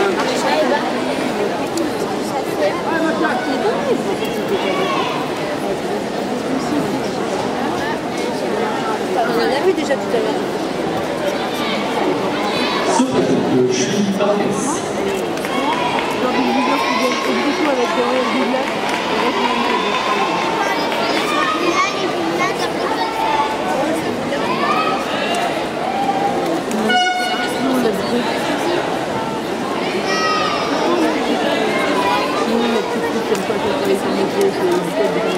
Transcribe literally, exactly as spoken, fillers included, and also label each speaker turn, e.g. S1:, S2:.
S1: On en a vu déjà tout à l'heure.
S2: Le Julie Barnes.
S1: Dans une vidéo qui vient beaucoup avec des royaumes du lac. Comme quoi, quand on est sur les